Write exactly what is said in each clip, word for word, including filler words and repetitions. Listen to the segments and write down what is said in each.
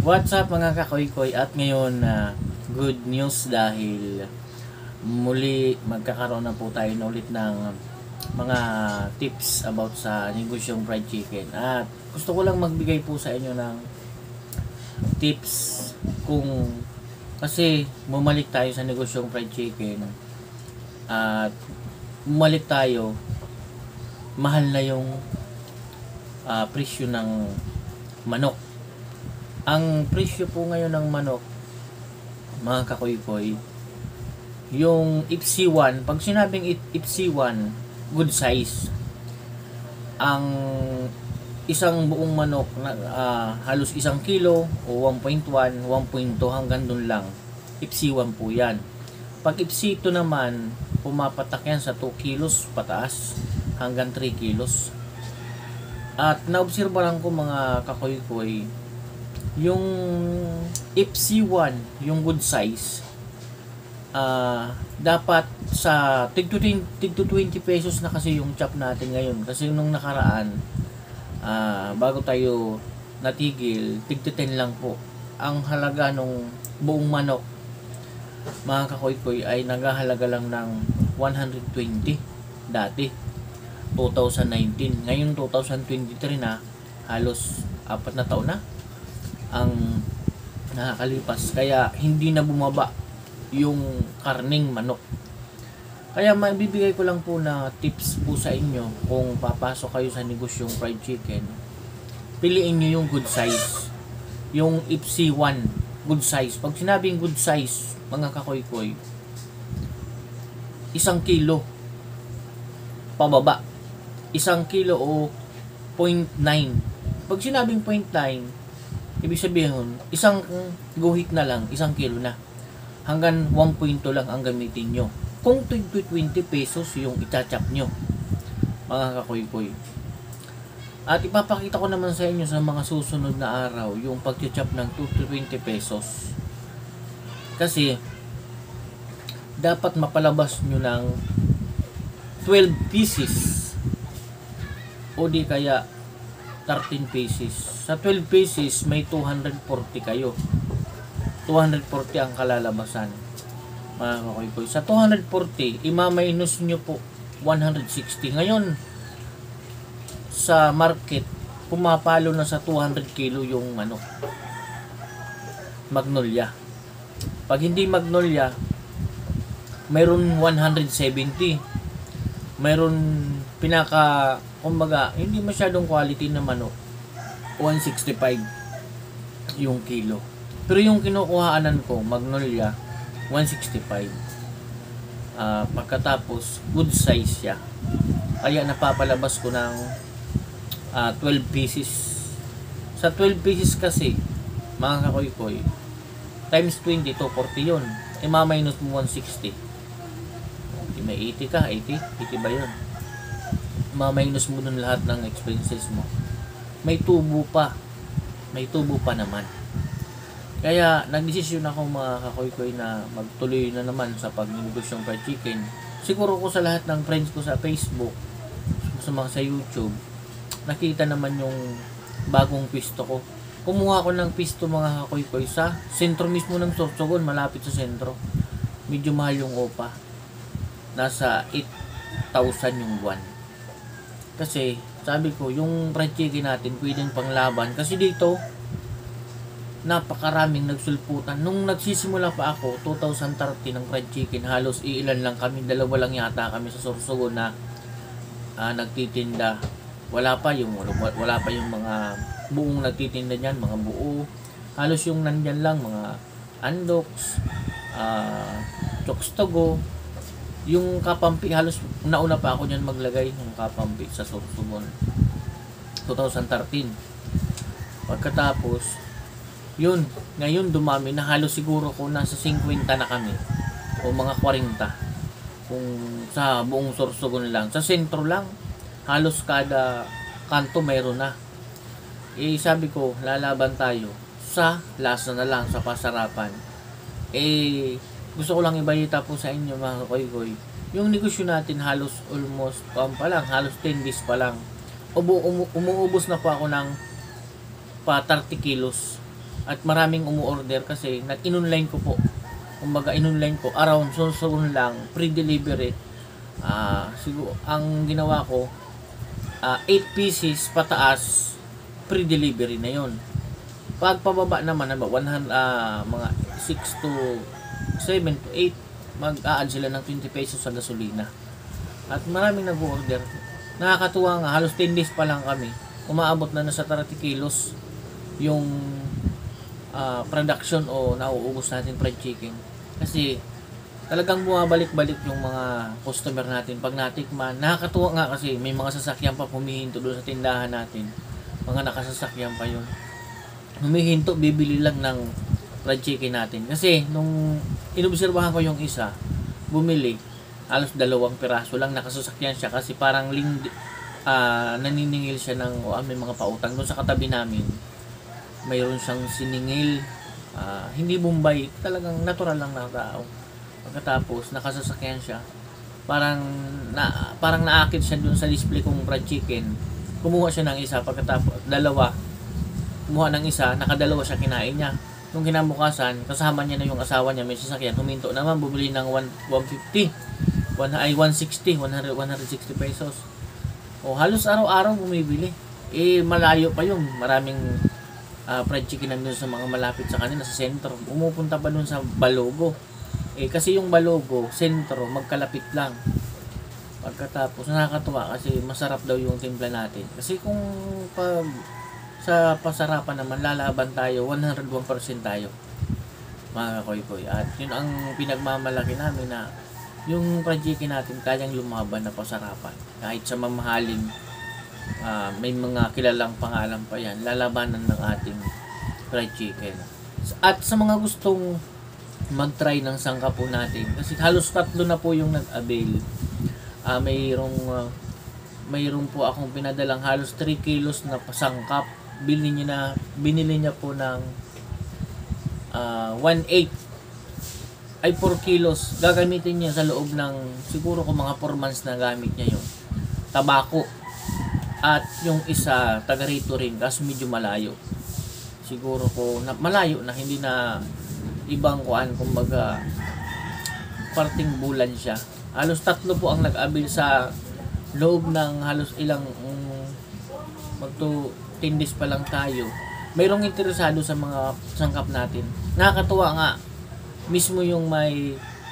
What's up mga kakoy-koy, at ngayon na uh, good news dahil muli magkakaroon na po tayo na ulit ng mga tips about sa negosyong fried chicken. At gusto ko lang magbigay po sa inyo ng tips kung kasi bumalik tayo sa negosyong fried chicken at bumalik tayo, mahal na yung uh, presyo ng manok. Ang presyo po ngayon ng manok, mga kakoy-koy, yung F C one, pag sinabing F C one, good size, ang isang buong manok na uh, halos isang kilo o one point one, one point two hanggang dun lang, F C one po yan. Pag F C two naman, pumapatak yan sa two kilos pataas hanggang three kilos. At naobserba lang ko mga kakoy-koy, yung F C one, yung good size, uh, dapat sa tig to twenty pesos na kasi yung chop natin ngayon. Kasi nung nakaraan, uh, bago tayo natigil, tig to ten lang po. Ang halaga nung buong manok, mga kakoy-koy, ay naghahalaga lang ng one hundred twenty dati, two thousand nineteen. Ngayon two thousand twenty-three na, halos apat na taon na ang nakakalipas, kaya hindi na bumaba yung karning manok. Kaya maibibigay ko lang po na tips po sa inyo kung papasok kayo sa negosyong fried chicken. Piliin nyo yung good size, yung F C one good size. Pag sinabing good size, mga kakoy-koy, isang kilo pababa, isang kilo o point nine. Pag sinabing point nine, ibig sabihin, isang guhit na lang, isang kilo na. Hanggang one point two lang ang gamitin nyo. Kung twenty pesos yung itachap nyo, mga kakoy-koy. At ipapakita ko naman sa inyo sa mga susunod na araw yung pagchachap ng two to twenty pesos. Kasi, dapat mapalabas nyo ng twelve pieces. O di kaya thirteen pieces. Sa twelve pieces, may two hundred forty kayo. two hundred forty ang kalalabasan, mga kakoy-koy. Sa two hundred forty, imaminus nyo po one hundred sixty. Ngayon, sa market, pumapalo na sa two hundred kilo yung ano, Magnolia. Pag hindi Magnolia, mayroon one hundred seventy. Mayroon pinaka, kumbaga, hindi masyadong quality na manok, one sixty-five yung kilo. Pero yung kinukuhaanan ko, Magnolia, one sixty-five. Uh, pagkatapos, good size siya. Kaya napapalabas ko ng uh, twelve pieces. Sa twelve pieces kasi, mga kakoy-koy, times twenty, two forty yun. E ma-minus mo one sixty. May eighty ka, eighty? eighty ba yun? Ma-minus mo dun lahat ng expenses mo. May tubo pa. May tubo pa naman. Kaya, nagdesisyon ako mga kakoy-koy na magtuloy na naman sa pag-negosyong fried chicken. Siguro ko sa lahat ng friends ko sa Facebook, sa mga sa YouTube, nakita naman yung bagong pisto ko. Kumuha ko ng pisto mga kakoy-koy sa sentro mismo ng Sorsogon, malapit sa sentro. Medyo mahal yung opa. Nasa eight thousand yung buwan. Kasi, sabi ko, yung fried chicken natin, pwedeng panglaban. Kasi dito, napakaraming nagsulputan. Nung nagsisimula pa ako, two thousand thirteen ng fried chicken, halos iilan lang kami, dalawa lang yata kami sa Sorsogon na uh, nagtitinda. Wala pa yung, wala pa yung mga buong nagtitinda niyan, mga buo. Halos yung nandyan lang, mga Andox, uh, Chokstogo, yung Kapampi, halos nauna pa ako niyan maglagay ng Kapampi sa Sorsogon, two thousand thirteen. Pagkatapos, yun, ngayon dumami na, halos siguro ko nasa fifty na kami o mga forty kung sa buong Sorsogon lang. Sa sentro lang, halos kada kanto mayroon na. Eh sabi ko, lalaban tayo sa lasa na lang, sa pasarapan. Eh gusto ko lang ibalita po sa inyo mga kakoy-koy, yung negosyo natin halos almost um, pa lang, halos ten days pa lang, umu umuubos na po ako ng pa thirty kilos At maraming umu-order kasi nag-in-online ko po. Kumbaga in-online ko around so soon lang pre-delivery. Ah, siguro ang ginawa ko uh, eight pieces pataas pre-delivery na 'yon. Pag pababa naman ba one hundred uh, mga six to seven to eight mag-a-add sila ng twenty pesos sa gasolina. At maraming nag-order. Nakakatuwa nga, halos ten days pa lang kami. Umaabot na nasa thirty kilos yung uh, production o nauubos natin fried chicken. Kasi talagang bumabalik-balik yung mga customer natin pag natikman. Nakakatuwa nga kasi may mga sasakyan pa humihinto doon sa tindahan natin. Mga nakasasakyan pa yun. Humihinto, bibili lang ng fried chicken natin. Kasi nung inobserbahan ko yung isa, bumili, halos dalawang piraso lang nakasasakyan siya kasi parang ling, uh, naniningil siya ng oh, may mga pautang doon sa katabi namin. Mayroon siyang siningil, uh, hindi Bombay, talagang natural lang na tao. Pagkatapos nakasasakyan siya, parang na parang naakit siya doon sa display kong fried chicken. Kumuha siya ng isa, pagkatapos dalawa. Kumuha ng isa, nakadalawa siya, kinain niya. Nung kinabukasan, kasama niya na yung asawa niya, may sasakyan, huminto naman, bumili ng one fifty, one, ay one sixty, one hundred, one sixty pesos. O halos araw-araw bumibili. Eh malayo pa yung maraming uh, fried chicken nandun sa mga malapit sa kanila sa sentro. Umupunta pa dun sa Balogo. Eh kasi yung Balogo, sentro, magkalapit lang. Pagkatapos nakakatuwa kasi masarap daw yung timpla natin. Kasi kung pag sa pasarapan naman lalaban tayo, one hundred one percent tayo. Mga kakoy-koy. At yun ang pinagmamalaki namin na yung fried chicken natin kayang lumaban na pasarapan. Kahit sa mamahaling uh, may mga kilalang pangalan pa yan, lalabanan ng ating fried chicken. At sa mga gustong mag-try ng sangkap po natin, kasi halos tatlo na po yung nag-avail. Uh, mayroong uh, mayroong po akong pinadalang halos three kilos na pasangkap. Binili niya na binili niya po ng uh, one eight ay four kilos. Gagamitin niya sa loob ng siguro kung mga four months na gamit niya yung tabako. At yung isa taga rito rin kasi medyo malayo. Siguro ko na malayo na hindi na ibang kuan, kumbaga parting bulan siya. Halos tatlo po ang nag-avail sa loob ng halos ilang um, magto ten days pa lang tayo. Mayroong interesado sa mga sangkap natin. Nakakatuwa nga, mismo yung may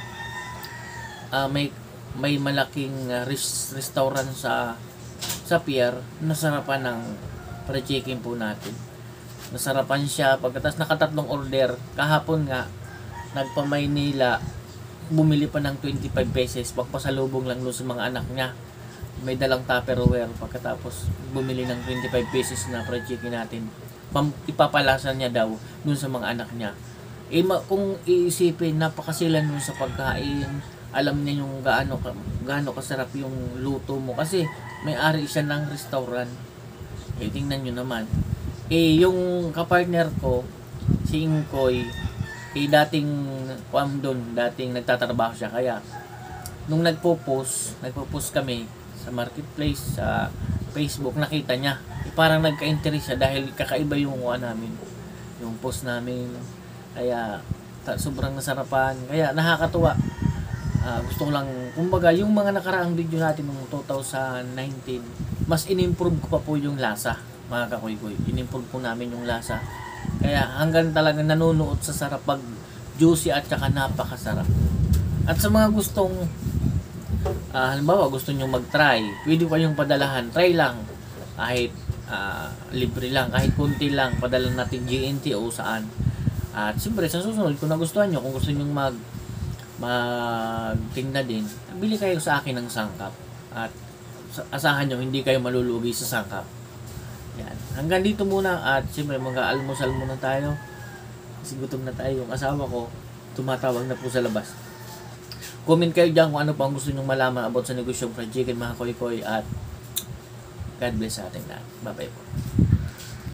uh, may may malaking uh, res, restaurant sa sa pier, nasarapan ng fried chicken po natin. Nasarapan siya pagkatapos nakatatlong order. Kahapon nga nagpa-Maynila, bumili pa ng twenty-five pesos, pagpasalubong lang doon sa mga anak niya. May dalang Tupperware, pagkatapos bumili ng twenty-five pesos na fried chicken natin. Pam, ipapalasan niya daw doon sa mga anak niya. Eh, ma, kung iisipin, napakasilan nun sa pagkain. Alam niya yung gaano, gaano kasarap yung luto mo. Kasi may-ari siya ng restaurant. Eh, tingnan nyo naman. Eh, yung kapartner ko, si Ingkoy, eh, dating, kuam doon, dating nagtatrabaho siya. Kaya, nung nagpo-post, nagpo-post kami sa marketplace, sa Facebook, nakita niya. Eh, parang nagka-interest siya dahil kakaiba yung kuha namin. Yung post namin. Kaya, ta- sobrang nasarapan. Kaya, nakakatuwa. Uh, gusto ko lang, kumbaga, yung mga nakaraang video natin noong two thousand nineteen, mas in-improve ko pa po yung lasa, mga kakoy-koy. In-improve po namin yung lasa. Kaya hanggang talaga nanonood sa sarap, pag juicy at saka napakasarap. At sa mga gustong, uh, halimbawa, gusto nyo mag-try, pwede pa yung padalahan. Try lang. Kahit uh, libre lang, kahit kunti lang, padala natin G N T o saan. At siyempre, sa susunod, kung nagustuhan nyo, kung gusto nyo mag magtinda din, bili kayo sa akin ng sangkap at asahan nyo hindi kayo malulugi sa sangkap. Yan. Hanggang dito muna at siyempre mag-aalmusal muna tayo kasi gutom na tayo. Yung asawa ko tumatawag na po sa labas. Comment kayo dyan kung ano pa ang gusto nyong malaman about sa negosyong fried chicken, mga koy-koy, at God bless sa ating lahat. Bye bye po.